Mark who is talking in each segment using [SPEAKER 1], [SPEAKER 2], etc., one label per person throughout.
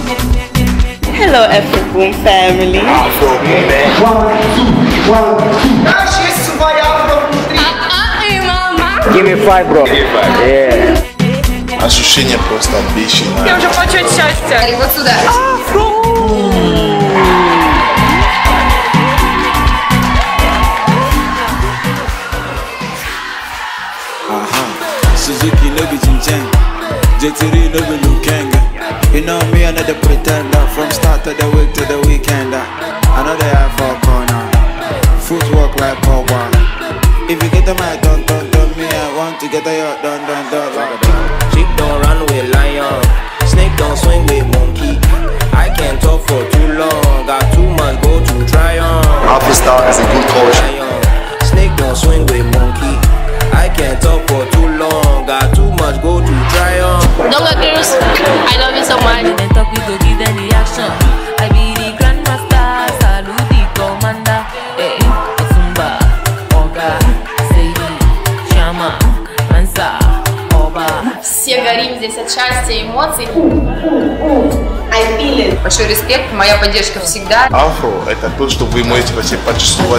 [SPEAKER 1] Hello, Afro Boom family.
[SPEAKER 2] Afro Boom, man. 1, 2, 1, 2. Give me 5, bro. Yeah.
[SPEAKER 3] Ощущение просто бешеное.
[SPEAKER 4] Я уже хочу счастья.
[SPEAKER 5] И вот сюда.
[SPEAKER 6] Suzuki no be Jinchen, J3 no be Lukenga. You know me, another pretender. From start of the week to the weekend. Another eye for corner. Footwork like power. If you get on my dun, me I want to get a yacht dun.
[SPEAKER 7] Sheep don't run with lion, snake don't swing with monkey. I can't talk for too long, got too much go to try on.
[SPEAKER 3] Alpha is a good coach.
[SPEAKER 7] Snake don't swing with monkey. I can't talk for too long, got too much go to try on.
[SPEAKER 8] Donga girls, I love you so much.
[SPEAKER 9] Then talk we go give them the action. I be the grandmaster, salute the commander. Eh, Otumba, Oga, Seidi, Shama, Mansa, Oba.
[SPEAKER 8] Все горим здесь от счастья, эмоций. I feel it.
[SPEAKER 5] Большой респект, моя поддержка всегда.
[SPEAKER 3] Афро – это то, что вы можете вообще почувствовать.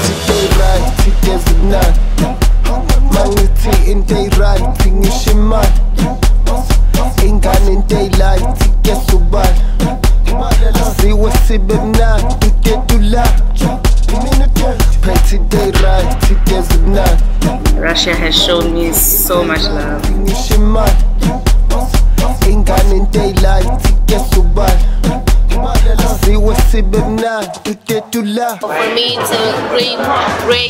[SPEAKER 10] In daylight, finish in mud. Ain't gone in daylight, get so bad. See what's it now, you get to laugh. Pretty daylight, get so now.
[SPEAKER 1] Russia has shown me so much love.
[SPEAKER 10] Finish in mud. Ain't gone in daylight, get so bad. See what's it now, you get to laugh.
[SPEAKER 8] For me, it's a great.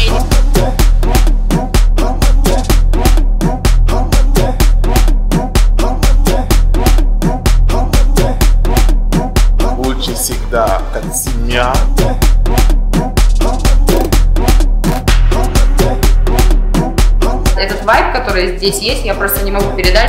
[SPEAKER 3] Очень всегда как семья.
[SPEAKER 5] Этот вайб, который здесь есть, я просто не могу передать.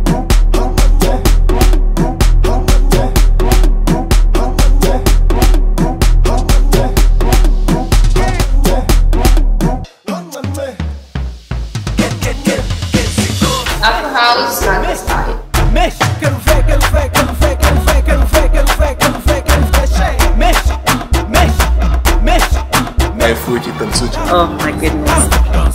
[SPEAKER 5] Afro House, Santa Style.
[SPEAKER 3] Кайфуйте, танцуйте.
[SPEAKER 1] Oh my goodness.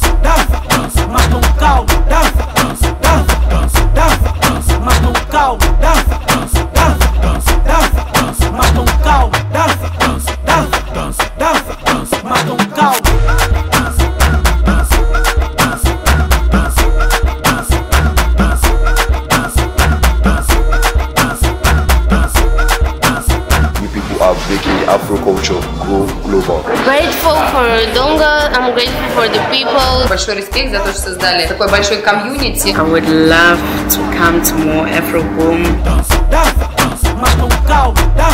[SPEAKER 3] Making Afro culture go global.
[SPEAKER 8] Grateful for Donga, I'm grateful for the people.
[SPEAKER 5] Большой респект за то, что создали такой большой комьюнити.
[SPEAKER 1] I would love to come to more Afro Boom.